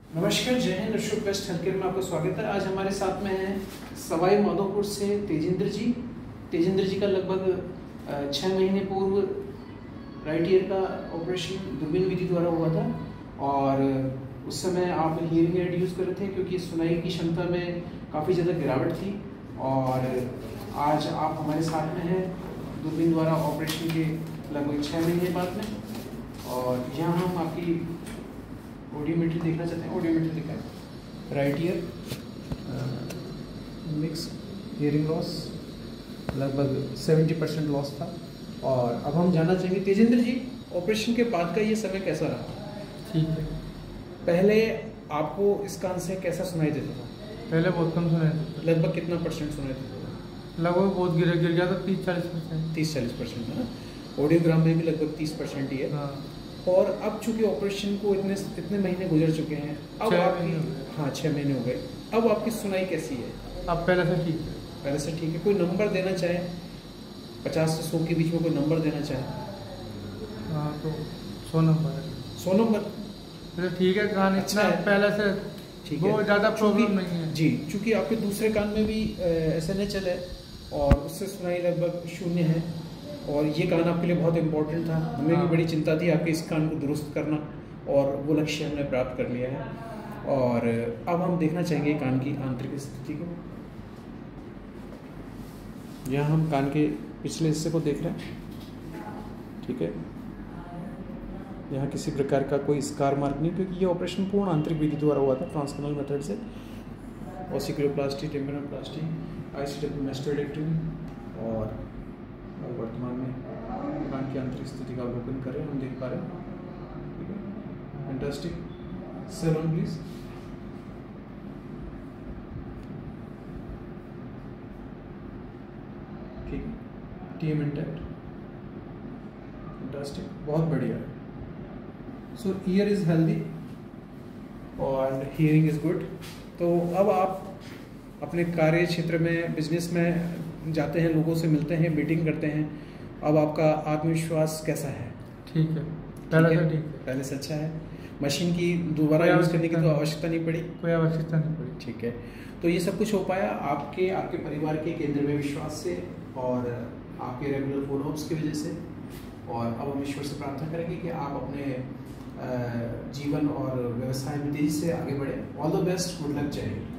नमस्कार, जय Hind. Rishabh best healthcare में आपका स्वागत है। आज हमारे साथ में हैं सवाई माधोपुर से तेजिंदर जी। तेजिंदर जी का लगभग 6 महीने पूर्व राइट ईयर का ऑपरेशन दूरबीन विधि द्वारा हुआ था और उस समय आप हियरिंग एड यूज़ कर रहे थे क्योंकि सुनाई की क्षमता में काफ़ी ज़्यादा गिरावट थी। और आज आप हमारे साथ में हैं दूरबीन द्वारा ऑपरेशन के लगभग 6 महीने बाद में। और यहाँ हम आपकी ऑडियोमेट्री देखना चाहते हैं। ऑडियोमेट्री दिखाएं। Right ear mix hearing loss लगभग 70% लॉस था। और अब हम जानना चाहेंगे तेजिंदर जी, ऑपरेशन के बाद का ये समय कैसा रहा? ठीक है। पहले आपको इस कान से कैसा सुनाई देता था? पहले बहुत कम सुनाई देता था। लगभग कितना परसेंट सुनाई देता था? लगभग बहुत गिर गया था, 30-40%। 30-40% है ना। ऑडियोग्राम में भी लगभग 30% ही है। हाँ। और अब चूंकि ऑपरेशन को इतने महीने गुजर चुके हैं, अब आपकी 6 महीने हो गए, अब आपकी सुनाई कैसी है? अब पहले से ठीक है। पहले से ठीक है। कोई नंबर देना चाहे, 50 से 100 के बीच में कोई नंबर देना चाहे? हाँ, तो 100 नंबर है। 100 नंबर तो ठीक है। कान अच्छा इतना है। पहले से ठीक है। बहुत ज़्यादा प्रॉब्लम नहीं है जी, चूँकि आपके दूसरे कान में भी SNHL है और उससे सुनाई लगभग 0 है और ये कान आपके लिए बहुत इम्पोर्टेंट था। हमें भी बड़ी चिंता थी आपके इस कान को दुरुस्त करना और वो लक्ष्य हमने प्राप्त कर लिया है। और अब हम देखना चाहेंगे कान की आंतरिक स्थिति को। यहाँ हम कान के पिछले हिस्से को देख रहे हैं। ठीक है। यहाँ किसी प्रकार का कोई स्कार मार्क नहीं, क्योंकि ये ऑपरेशन पूर्ण आंतरिक विधि द्वारा हुआ था, ट्रांसकनल मेथड से। ऑसिकुलोप्लास्टी, टिम्पैनोप्लास्टी, ICW मैस्टोइडेक्टोमी। और वर्तमान में कान की आंतरिक स्थिति का अवलोकन कर रहे हैं, हम देख पा रहे हैं। ठीक है, फैंटास्टिक। Salon please. ठीक है, TM इंटैक्ट, फैंटास्टिक, बहुत बढ़िया है। सो ईयर इज हेल्दी और हियरिंग इज गुड। तो अब आप अपने कार्य क्षेत्र में, बिजनेस में जाते हैं, लोगों से मिलते हैं, मीटिंग करते हैं। अब आपका आत्मविश्वास कैसा है? ठीक है। पहले से ठीक है। पहले से अच्छा है। मशीन की दोबारा यूज़ करने की तो आवश्यकता नहीं पड़ी? कोई आवश्यकता नहीं पड़ी। ठीक है। तो ये सब कुछ हो पाया आपके परिवार के केंद्र में विश्वास से और आपके रेगुलर फॉलोअप्स की वजह से। और अब हम ईश्वर से प्रार्थना करेंगे कि आप अपने जीवन और व्यवसाय में तेजी से आगे बढ़े। All the best, good luck, जय हिंद।